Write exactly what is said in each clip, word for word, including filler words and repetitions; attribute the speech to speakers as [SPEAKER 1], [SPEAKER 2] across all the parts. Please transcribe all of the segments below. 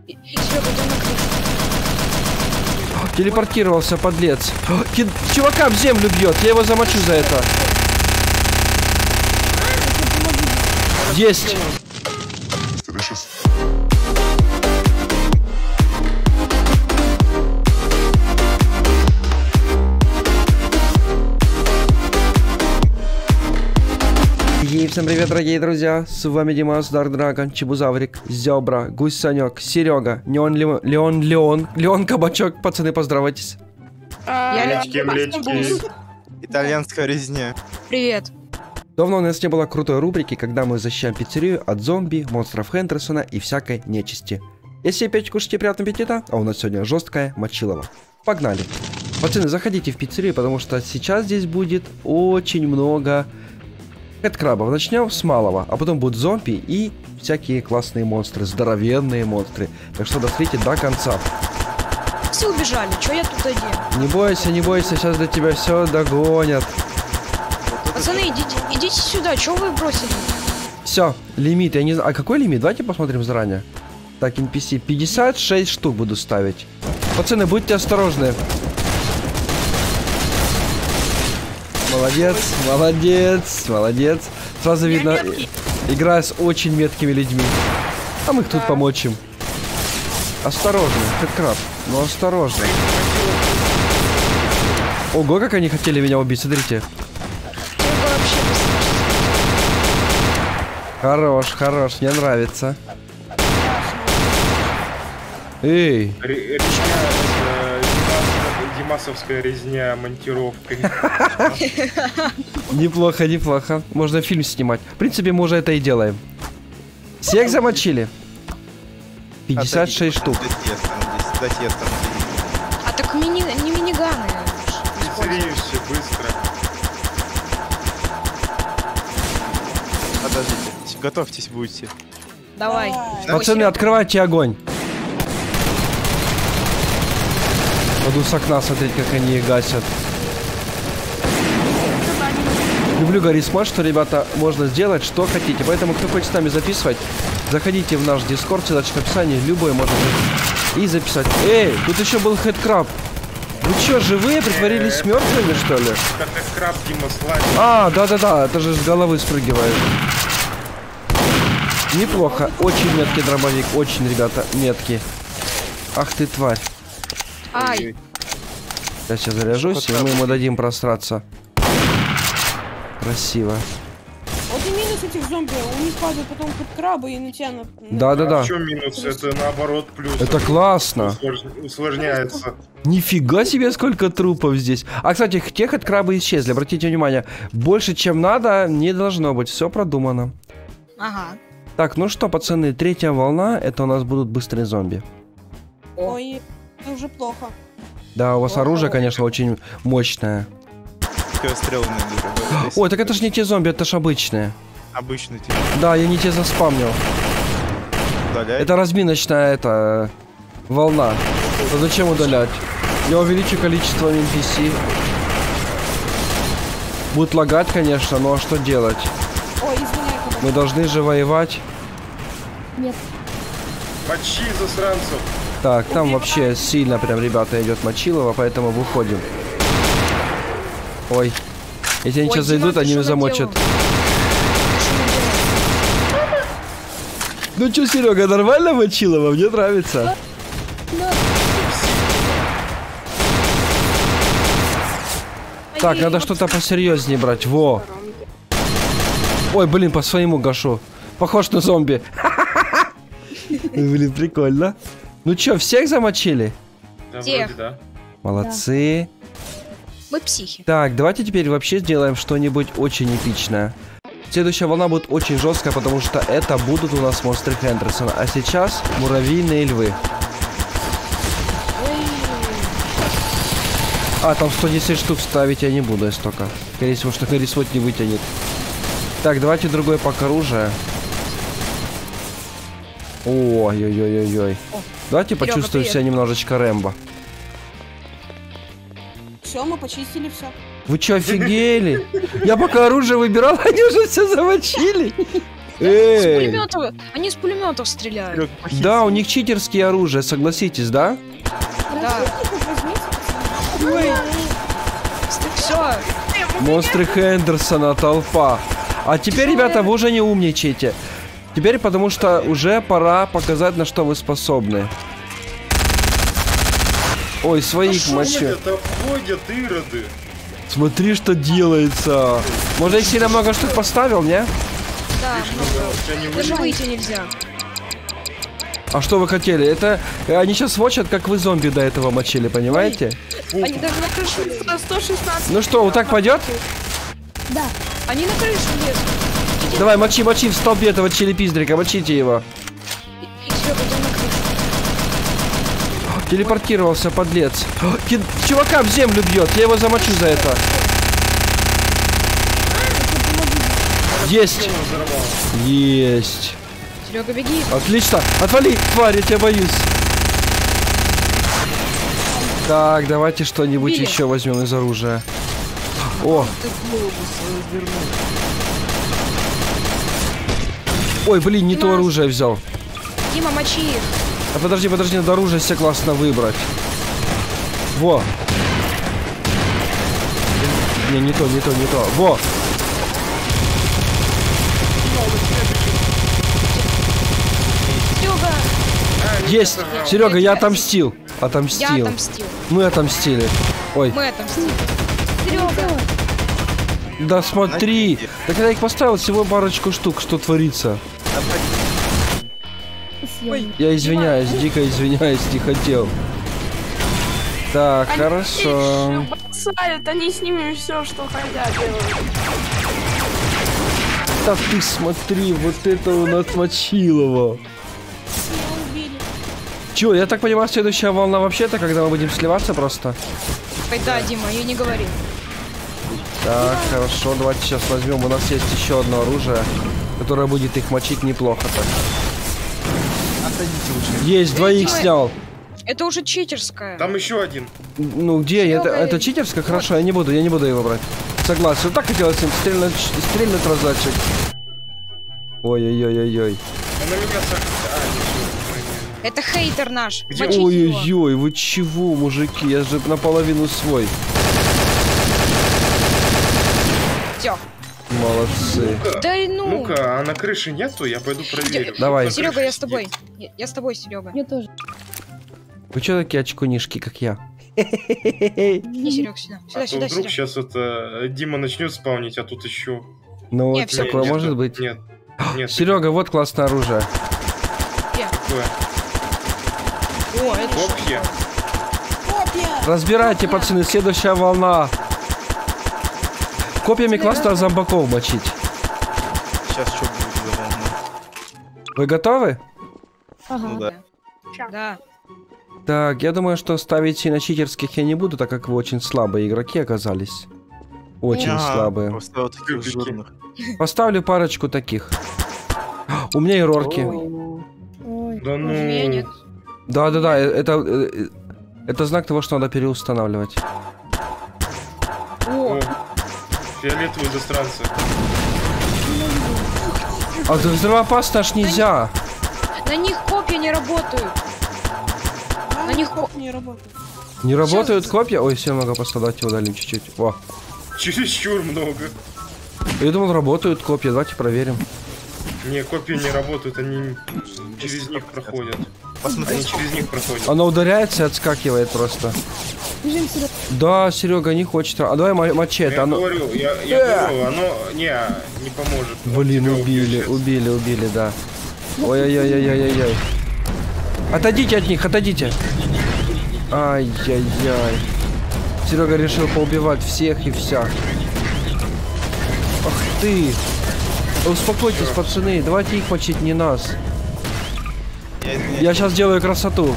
[SPEAKER 1] Телепортировался, подлец. Чувака в землю бьет, я его замочу за это. Есть. И всем привет, дорогие друзья, с вами Димас, Дарк Драгон, Чебузаврик, Зебра, Гусь Санек, Серега, Неон Леон, Леон, Леон, Леон Кабачок, пацаны, поздравайтесь.
[SPEAKER 2] Млечки, млечки.
[SPEAKER 3] Итальянская резня.
[SPEAKER 4] Привет.
[SPEAKER 1] Давно у нас не было крутой рубрики, когда мы защищаем пиццерию от зомби, монстров Хендерсона и всякой нечисти. Если опять кушайте, приятного аппетита, а у нас сегодня жесткая мочилова. Погнали. Пацаны, заходите в пиццерию, потому что сейчас здесь будет очень много хэдкрабов. Начнем с малого, а потом будут зомби и всякие классные монстры, здоровенные монстры. Так что досмотрите до конца.
[SPEAKER 4] Все убежали, что я тут один?
[SPEAKER 1] Не бойся, не бойся, сейчас до тебя все догонят.
[SPEAKER 4] Пацаны, идите, идите сюда, что вы бросили?
[SPEAKER 1] Все, лимит, я не знаю. А какой лимит? Давайте посмотрим заранее. Так, эн пи си, пятьдесят шесть штук буду ставить. Пацаны, будьте осторожны. Молодец, молодец, молодец. Сразу видно,
[SPEAKER 4] меткий.
[SPEAKER 1] играя с очень меткими людьми. А мы их
[SPEAKER 4] Да.
[SPEAKER 1] тут помочим. Осторожно, хэдкраб, ну осторожно. Ого, как они хотели меня убить, смотрите.
[SPEAKER 4] Вообще
[SPEAKER 1] Хорош, хорош, мне нравится. Эй.
[SPEAKER 2] Ре- Резня, э, Димасовская резня монтировкой.
[SPEAKER 1] Неплохо, неплохо. Можно фильм снимать. В принципе, мы уже это и делаем. Всех замочили? пятьдесят шесть штук.
[SPEAKER 4] А так мини, не миниганы.
[SPEAKER 2] Пиццерию все быстро.
[SPEAKER 3] Подождите, готовьтесь, будете.
[SPEAKER 4] Давай.
[SPEAKER 1] Пацаны, открывайте огонь. Буду с окна смотреть, как они их гасят. Люблю Гарри Смаш, что, ребята, можно сделать, что хотите. Поэтому, кто хочет с нами записывать, заходите в наш дискорд, ссылочка в описании, любой можно и записать. Эй, тут еще был хэдкраб. Вы что, живые притворились мертвыми, что ли?
[SPEAKER 2] Как краб Дима слазит.
[SPEAKER 1] А, да-да-да, это же с головы спрыгивает. Неплохо, очень меткий дробовик, очень, ребята, меткий. Ах ты, тварь.
[SPEAKER 4] Ай.
[SPEAKER 1] Сейчас я заряжусь, и мы ему дадим просраться. Красиво.
[SPEAKER 5] Вот и минус этих зомби, у них падают потом хэдкрабы и на тебя на...
[SPEAKER 1] Да-да-да.
[SPEAKER 2] А в чем минус? Это наоборот плюс.
[SPEAKER 1] Это классно.
[SPEAKER 2] Услож- Усложняется.
[SPEAKER 1] Нифига себе, сколько трупов здесь. А, кстати, те хэдкрабы исчезли, обратите внимание. Больше, чем надо, не должно быть. Все продумано.
[SPEAKER 4] Ага.
[SPEAKER 1] Так, ну что, пацаны, третья волна, это у нас будут быстрые зомби.
[SPEAKER 5] Ой, это уже плохо.
[SPEAKER 1] Да, у вас оружие, конечно, очень мощное.
[SPEAKER 3] Стрелы найду.
[SPEAKER 1] Ой, так это ж не те зомби, это ж обычные.
[SPEAKER 3] Обычный тип.
[SPEAKER 1] Да, я не те заспамнил.
[SPEAKER 3] Удаляй.
[SPEAKER 1] Это разминочная, это волна. Но зачем удалять? Я увеличу количество эн пи си. Будет лагать, конечно, но а что делать?
[SPEAKER 5] Ой, извиняй, когда...
[SPEAKER 1] Мы должны же воевать.
[SPEAKER 5] Нет.
[SPEAKER 2] Мочи засранцев.
[SPEAKER 1] Так, там вообще сильно прям, ребята, идет мочилово, поэтому выходим. Ой. Если они
[SPEAKER 4] Ой,
[SPEAKER 1] сейчас
[SPEAKER 4] Дима,
[SPEAKER 1] зайдут,
[SPEAKER 4] ты
[SPEAKER 1] они
[SPEAKER 4] что
[SPEAKER 1] меня замочат.
[SPEAKER 4] наделал?
[SPEAKER 1] Ну чё, Серега, нормально мочилово? Мне нравится. Так, надо что-то посерьезнее брать. Во. Ой, блин, по своему гашу. Похож на зомби. Блин, прикольно. Ну чё, всех замочили?
[SPEAKER 2] Да,
[SPEAKER 4] Тех.
[SPEAKER 2] вроде да.
[SPEAKER 1] Молодцы.
[SPEAKER 4] Мы психи.
[SPEAKER 1] Так, давайте теперь вообще сделаем что-нибудь очень эпичное. Следующая волна будет очень жесткая, потому что это будут у нас монстры Хендерсона. А сейчас муравьиные львы. А, там сто десять штук ставить я не буду, если только. Скорее всего, что Харрисвот не вытянет. Так, давайте другой пак оружия. Ой-ой-ой-ой-ой. Давайте
[SPEAKER 4] Серега,
[SPEAKER 1] почувствуем
[SPEAKER 4] привет.
[SPEAKER 1] себя немножечко Рэмбо.
[SPEAKER 5] Все, мы почистили все.
[SPEAKER 1] Вы чё, офигели? Я пока оружие выбирал, они уже все замочили.
[SPEAKER 4] С
[SPEAKER 1] Эй!
[SPEAKER 4] пулеметов. Они с пулеметов стреляют.
[SPEAKER 3] Серёг, похит.
[SPEAKER 1] Да, у них читерские оружия, согласитесь, да?
[SPEAKER 4] Да. Все.
[SPEAKER 1] Монстры Хендерсона, толпа. А теперь, ребята, вы уже не умничайте. Теперь потому что уже пора показать, на что вы способны. Ой, своих мочи.
[SPEAKER 2] Это ходят ироды.
[SPEAKER 1] Смотри, что делается. Может, я сильно много штук поставил, не?
[SPEAKER 4] Да, много. Даже выйти нельзя.
[SPEAKER 1] А что вы хотели? Это э, они сейчас вочат, как вы зомби до этого мочили, понимаете?
[SPEAKER 4] Они даже на крышу лезут.
[SPEAKER 5] сто шестнадцать.
[SPEAKER 1] Ну что, вот так пойдет?
[SPEAKER 4] Они на крышу лезут.
[SPEAKER 1] Давай, мочи, мочи в столбе этого чили-пиздрика, мочите его.
[SPEAKER 4] И Серега, иди на крышу.
[SPEAKER 1] Телепортировался, подлец. Ки- Чувака в землю бьет, я его замочу за это. Есть. Есть.
[SPEAKER 4] Серега, беги.
[SPEAKER 1] Отлично. Отвали, тварь, я тебя боюсь. Так, давайте что-нибудь
[SPEAKER 4] Убили.
[SPEAKER 1] еще возьмем из оружия. О. Ой, блин, не то
[SPEAKER 4] Дима.
[SPEAKER 1] оружие взял.
[SPEAKER 4] Дима, мочи их.
[SPEAKER 1] А подожди, подожди, надо оружие все классно выбрать. Во. Не, не то, не то, не то. Во.
[SPEAKER 4] Серега,
[SPEAKER 1] Есть. Серега, я отомстил.
[SPEAKER 4] я
[SPEAKER 1] Отомстил.
[SPEAKER 4] отомстил.
[SPEAKER 1] Мы отомстили. Ой.
[SPEAKER 4] Мы отомстили. Серега.
[SPEAKER 1] Да смотри. Так я их поставил всего парочку штук, что творится. Я извиняюсь, дико извиняюсь, не хотел. Так, хорошо.
[SPEAKER 5] Бросают, они с ними все, что хотят делают.
[SPEAKER 1] Да ты смотри, вот это у нас Мочилово.
[SPEAKER 5] Убили.
[SPEAKER 1] Чё, я так понимаю, следующая волна вообще-то, когда мы будем сливаться просто?
[SPEAKER 4] Ой, да, Дима, я не говори.
[SPEAKER 1] Так, хорошо, давайте сейчас возьмем. У нас есть еще одно оружие, которое будет их мочить неплохо так.
[SPEAKER 3] Отойдите лучше.
[SPEAKER 1] Есть, двоих
[SPEAKER 4] Дима,
[SPEAKER 1] снял.
[SPEAKER 4] Это уже читерская.
[SPEAKER 2] Там еще один.
[SPEAKER 1] Ну где? Это,
[SPEAKER 4] Серёга,
[SPEAKER 1] это читерское? Хорошо, я не буду, я не буду его брать. Согласен. Вот так хотелось им стрельнуть, стрельнуть разочек. Ой-ой-ой-ой-ой.
[SPEAKER 2] Она меня сак... А, не,
[SPEAKER 4] Это хейтер наш.
[SPEAKER 2] Где?
[SPEAKER 4] Мочите его.
[SPEAKER 1] Ой-ой-ой, вы чего, мужики? Я же наполовину свой.
[SPEAKER 4] Всё.
[SPEAKER 1] Молодцы.
[SPEAKER 2] Ну-ка,
[SPEAKER 4] Да и ну.
[SPEAKER 2] ну-ка, а на крыше нету? Я пойду проверю.
[SPEAKER 1] Давай.
[SPEAKER 2] На
[SPEAKER 4] Серега,
[SPEAKER 2] крыше
[SPEAKER 4] я с тобой.
[SPEAKER 2] сидит.
[SPEAKER 4] Я, я с тобой, Серега.
[SPEAKER 5] Я тоже.
[SPEAKER 1] Вы что такие очкунишки, как я?
[SPEAKER 4] Не, Серег, сюда.
[SPEAKER 2] А
[SPEAKER 4] Сюда,
[SPEAKER 2] то
[SPEAKER 4] сюда,
[SPEAKER 2] вдруг
[SPEAKER 4] сюда.
[SPEAKER 2] сейчас это Дима начнет спаунить, а тут еще.
[SPEAKER 1] Ну
[SPEAKER 4] Не,
[SPEAKER 1] вот
[SPEAKER 4] всё,
[SPEAKER 1] такое
[SPEAKER 2] Нет,
[SPEAKER 1] может
[SPEAKER 2] нет,
[SPEAKER 1] быть.
[SPEAKER 2] Нет. Нет.
[SPEAKER 1] Серега, вот классное оружие.
[SPEAKER 2] Такое.
[SPEAKER 4] О, это что?
[SPEAKER 2] Копья.
[SPEAKER 5] Копья!
[SPEAKER 1] Разбирайте, пацаны, следующая волна. Копьями классно зомбаков мочить.
[SPEAKER 3] Сейчас что будет за волна?
[SPEAKER 1] Вы готовы?
[SPEAKER 3] Ну да.
[SPEAKER 4] Да.
[SPEAKER 1] Так, я думаю, что ставить на читерских я не буду, так как вы очень слабые игроки оказались. Очень
[SPEAKER 3] Ага,
[SPEAKER 1] слабые.
[SPEAKER 3] Просто вот таких
[SPEAKER 2] Кубики.
[SPEAKER 3] жирных.
[SPEAKER 1] Поставлю парочку таких. У меня и рорки.
[SPEAKER 5] Ой.
[SPEAKER 2] Да
[SPEAKER 4] У меня
[SPEAKER 2] ну.
[SPEAKER 4] нет.
[SPEAKER 1] Да-да-да, э, это, э, это знак того, что надо переустанавливать.
[SPEAKER 2] О, фиолетовые застранцы.
[SPEAKER 1] А да взрывоопасно аж нельзя.
[SPEAKER 4] На них копья не работают.
[SPEAKER 5] На
[SPEAKER 4] них
[SPEAKER 5] коп не работает.
[SPEAKER 1] Не работают копья? Ой, все, много пострадать, удалим чуть-чуть. О.
[SPEAKER 2] Чересчур много.
[SPEAKER 1] Я думал, работают копья, давайте проверим.
[SPEAKER 2] Не, копии не работают, они через них проходят.
[SPEAKER 3] Посмотри,
[SPEAKER 2] Они через них проходят.
[SPEAKER 1] Оно ударяется и отскакивает просто.
[SPEAKER 5] Бежим сюда.
[SPEAKER 1] Да, Серега, не хочет. А давай мо- мачете.
[SPEAKER 2] Я
[SPEAKER 1] Оно...
[SPEAKER 2] говорю, я, я говорю, оно не, не поможет.
[SPEAKER 1] Блин,
[SPEAKER 2] Тебя
[SPEAKER 1] убили,
[SPEAKER 2] убьет
[SPEAKER 1] убили, убили, да. Ой-ой-ой-ой-ой-ой. Отойдите от них, отойдите. Ай-яй-яй. Серега решил поубивать всех и вся. Ах ты. Успокойтесь, пацаны, давайте их мочить, не нас.
[SPEAKER 3] Я, извиняюсь.
[SPEAKER 1] Я сейчас делаю красоту.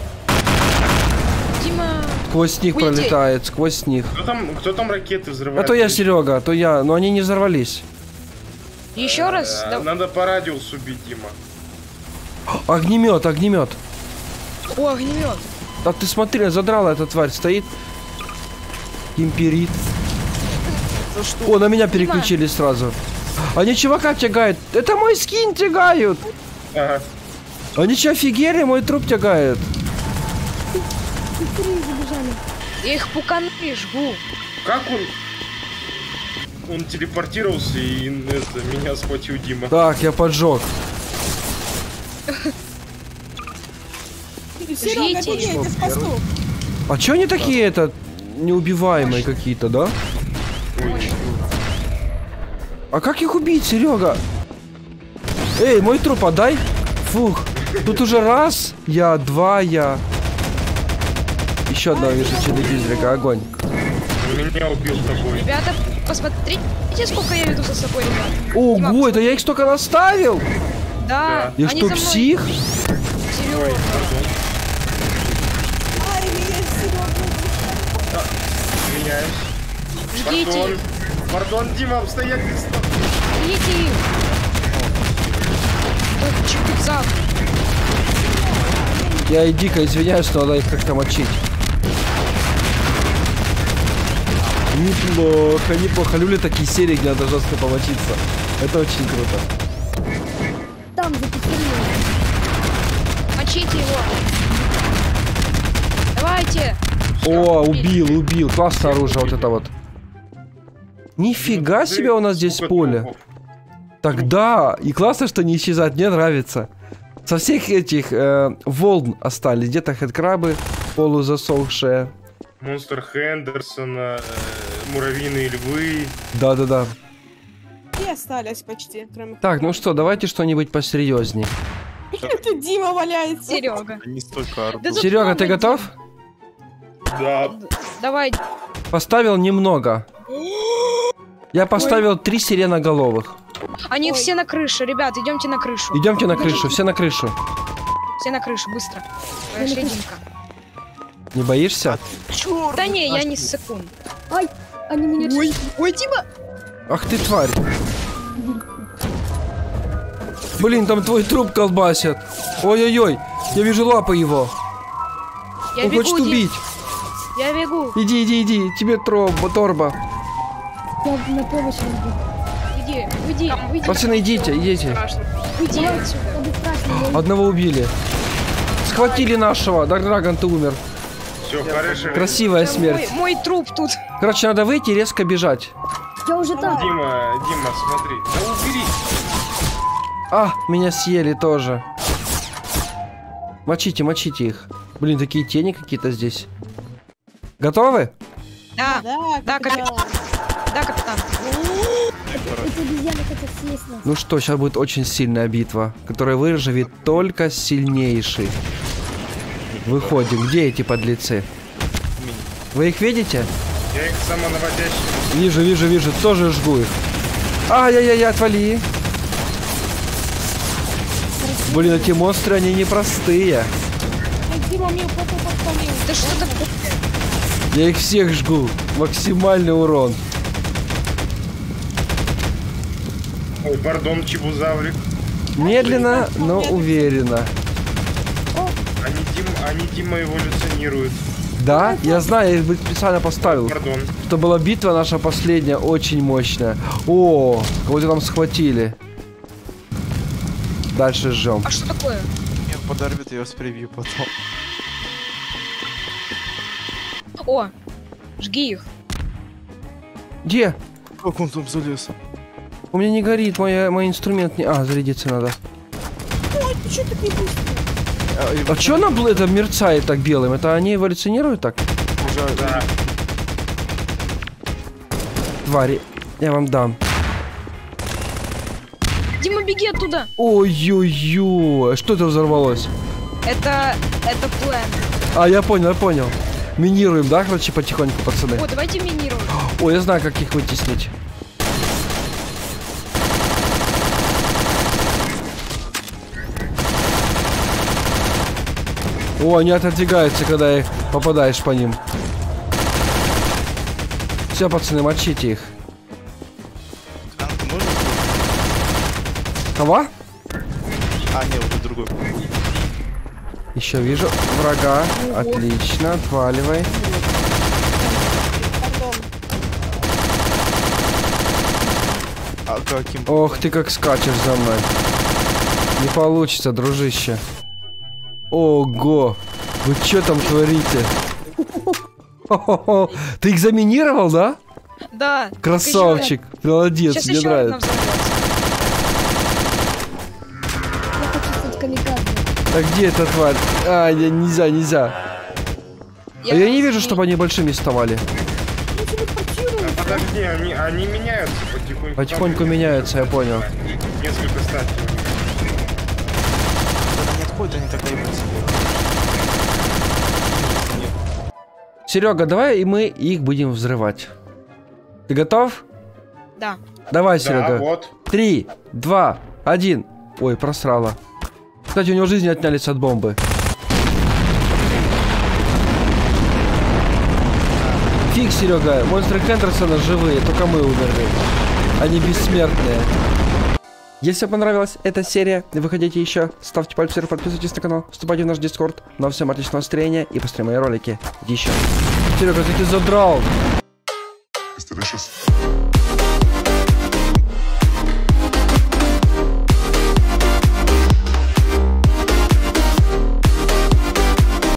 [SPEAKER 4] Дима.
[SPEAKER 1] Сквозь них
[SPEAKER 4] Уйди.
[SPEAKER 1] пролетает, сквозь них.
[SPEAKER 2] Кто там, кто там ракеты взрывает?
[SPEAKER 1] А то я, Серега, а то я, но они не взорвались.
[SPEAKER 4] Еще раз.
[SPEAKER 2] А,
[SPEAKER 4] Да-
[SPEAKER 2] Надо по радиусу бить, Дима.
[SPEAKER 1] Огнемет, огнемет.
[SPEAKER 4] О, огнемет.
[SPEAKER 1] А ты смотри, задрала эта тварь, стоит. Империт. О, на меня переключили сразу. Они чувака тягают. Это мой скин тягают.
[SPEAKER 2] Ага.
[SPEAKER 1] Они что, офигели? Мой труп тягает.
[SPEAKER 4] Я их пуканы жгу.
[SPEAKER 2] Как он? Он телепортировался и это, меня схватил Дима.
[SPEAKER 1] Так, я поджег.
[SPEAKER 5] Серега,
[SPEAKER 4] Жгите.
[SPEAKER 5] беги, я тебя спасу.
[SPEAKER 1] А чё они такие, это, неубиваемые какие-то, да?
[SPEAKER 2] Ой,
[SPEAKER 1] А как их убить, Серега? Эй, мой труп отдай. Фух. Тут уже раз, я, два, я. Еще одного вижу, телевизорика, огонь.
[SPEAKER 2] меня убил тобой.
[SPEAKER 4] Ребята, посмотрите, сколько я веду за собой, ребят.
[SPEAKER 1] Ого, это я их столько наставил?
[SPEAKER 4] Да,
[SPEAKER 1] Я
[SPEAKER 4] они
[SPEAKER 1] что,
[SPEAKER 4] за мной.
[SPEAKER 1] псих?
[SPEAKER 4] Серёга.
[SPEAKER 5] Ай, меня Серега.
[SPEAKER 2] Меняюсь.
[SPEAKER 4] Жгите
[SPEAKER 2] Пардон.
[SPEAKER 4] их.
[SPEAKER 2] Пардон, Дима, обстоятельства.
[SPEAKER 4] Жгите их. Ой, чепуцак.
[SPEAKER 1] Я и дико извиняюсь, но надо их как-то мочить. Неплохо, неплохо. Люблю такие серии, где надо жестко помочиться. Это очень круто.
[SPEAKER 6] Там за писанием.
[SPEAKER 4] Мочите его. Давайте.
[SPEAKER 1] О, убил, убил. Классное оружие вот это вот. Нифига себе у нас здесь
[SPEAKER 2] Сколько
[SPEAKER 1] поле.
[SPEAKER 2] трупов.
[SPEAKER 1] Тогда, и классно, что не исчезает, мне нравится. Со всех этих э, волн остались. Где-то хэдкрабы полузасохшие.
[SPEAKER 2] Монстр Хендерсона, э, муравьиные львы.
[SPEAKER 1] Да-да-да.
[SPEAKER 5] И остались почти, кроме...
[SPEAKER 1] Так, ну что, давайте что-нибудь посерьезней.
[SPEAKER 5] Тут Дима валяется.
[SPEAKER 4] Серега.
[SPEAKER 3] Они столько орут.
[SPEAKER 4] Да тут
[SPEAKER 1] Серега, ты
[SPEAKER 4] много
[SPEAKER 1] готов?
[SPEAKER 2] Да.
[SPEAKER 4] Давай.
[SPEAKER 1] Поставил немного. Я поставил три сиреноголовых.
[SPEAKER 4] Они
[SPEAKER 5] Ой.
[SPEAKER 4] все на крыше, ребят, идемте на крышу.
[SPEAKER 1] Идемте на крышу, все на крышу.
[SPEAKER 4] Все на крышу, быстро. Пошли, Димка.
[SPEAKER 1] Не боишься?
[SPEAKER 4] Да не, я не секунд.
[SPEAKER 6] Ай, они меня...
[SPEAKER 4] Ой, ой, Дима!
[SPEAKER 1] Ах ты тварь. Блин, там твой труп колбасят. Ой-ой-ой, я вижу лапы его.
[SPEAKER 4] Я
[SPEAKER 1] Он
[SPEAKER 4] бегу,
[SPEAKER 1] хочет
[SPEAKER 4] Дим.
[SPEAKER 1] убить.
[SPEAKER 4] Я бегу.
[SPEAKER 1] Иди, иди, иди, тебе троба, торба.
[SPEAKER 6] Я на помощь иду.
[SPEAKER 4] Иди, уйди, уйди.
[SPEAKER 1] Пацаны, идите, идите.
[SPEAKER 4] Уйди отсюда.
[SPEAKER 6] Надо страшно.
[SPEAKER 1] Одного убили. Схватили нашего. Дарк Драгон, ты умер.
[SPEAKER 2] Все, хорошо.
[SPEAKER 1] Красивая
[SPEAKER 4] Мой,
[SPEAKER 1] смерть.
[SPEAKER 4] мой труп тут.
[SPEAKER 1] Короче, надо выйти и резко бежать.
[SPEAKER 6] Я уже там.
[SPEAKER 2] Дима, Дима, смотри. Да убери.
[SPEAKER 1] А, меня съели тоже. Мочите, мочите их. Блин, такие тени какие-то здесь. Готовы?
[SPEAKER 4] Да,
[SPEAKER 5] Да,
[SPEAKER 4] Да,
[SPEAKER 5] капитан.
[SPEAKER 4] да, капитан.
[SPEAKER 6] Эти обезьяны хотят съесть нас.
[SPEAKER 1] Ну что, сейчас будет очень сильная битва, которая выживет только сильнейший. Выходим. Где эти подлецы? Вы их видите?
[SPEAKER 2] Я их самонаводящий.
[SPEAKER 1] Вижу, вижу, вижу. Тоже жгу их. Ай-яй-яй, отвали. Блин, эти монстры, они непростые.
[SPEAKER 5] Ай, Дима мне потом подпалил.
[SPEAKER 4] Да что такое?
[SPEAKER 1] Я их всех жгу. Максимальный урон.
[SPEAKER 2] Ой, пардон, чебузаврик.
[SPEAKER 1] Медленно, но уверенно.
[SPEAKER 2] Они, Дим, они Дима эволюционируют.
[SPEAKER 1] Да, я знаю, я их специально поставил.
[SPEAKER 2] Пардон.
[SPEAKER 1] Что была битва наша последняя, очень мощная. О, кого-то там схватили. Дальше жжем.
[SPEAKER 4] А что такое?
[SPEAKER 3] Меня подорвет, я вас прибью потом.
[SPEAKER 4] О, жги их.
[SPEAKER 1] Где?
[SPEAKER 3] Как он там залез?
[SPEAKER 1] У меня не горит, мой, мой инструмент не... А, зарядиться надо.
[SPEAKER 5] Ой, ты что такие быстрые?
[SPEAKER 1] А чё она бл- это мерцает так белым? Это они эволюционируют так?
[SPEAKER 2] Да.
[SPEAKER 1] Твари, я вам дам.
[SPEAKER 4] Дима, беги оттуда.
[SPEAKER 1] Ой-ой-ой, что это взорвалось?
[SPEAKER 4] Это, это план.
[SPEAKER 1] А, я понял, я понял. Минируем, да, короче, потихоньку, пацаны?
[SPEAKER 4] О, давайте минируем.
[SPEAKER 1] Ой, я знаю, как их вытеснить. О, они отодвигаются, когда их попадаешь по ним. Все, пацаны, мочите их.
[SPEAKER 3] Танк можно?
[SPEAKER 1] Кого?
[SPEAKER 3] А, нет, уже другой.
[SPEAKER 1] Еще вижу врага. Отлично, отваливай.
[SPEAKER 5] Пардон.
[SPEAKER 3] А каким.
[SPEAKER 1] Ох ты как скачешь за мной. Не получится, дружище. Ого! Вы что там творите? Хо-хо-хо. Ты их заминировал, да?
[SPEAKER 4] Да.
[SPEAKER 1] Красавчик. Молодец,
[SPEAKER 4] Сейчас
[SPEAKER 1] мне
[SPEAKER 4] еще одна
[SPEAKER 1] нравится.
[SPEAKER 4] взорвется.
[SPEAKER 6] Я хочу стать камикадзе.
[SPEAKER 1] А где эта тварь? А, не- нельзя, нельзя. А я не вижу, чтобы они большими вставали.
[SPEAKER 2] Подожди, они, они меняются потихоньку.
[SPEAKER 1] Потихоньку
[SPEAKER 2] Там
[SPEAKER 1] меняются, я понял.
[SPEAKER 2] Несколько статей.
[SPEAKER 3] Когда не отходят, они так ебутся.
[SPEAKER 1] Серега, давай и мы их будем взрывать. Ты готов?
[SPEAKER 4] Да.
[SPEAKER 1] Давай,
[SPEAKER 2] Да,
[SPEAKER 1] Серега.
[SPEAKER 2] вот.
[SPEAKER 1] Три, два, один. Ой, просрала. Кстати, у него жизни отнялись от бомбы. Фиг, Серега, монстры Хендерсона живые, только мы умерли. Они бессмертные. Если вам понравилась эта серия, вы хотите еще, ставьте пальцы вверх, подписывайтесь на канал, вступайте в наш дискорд. Ну а всем отличного настроения и посмотрим мои ролики. Иди еще. Серега, ты задрал.
[SPEAKER 7] It's delicious.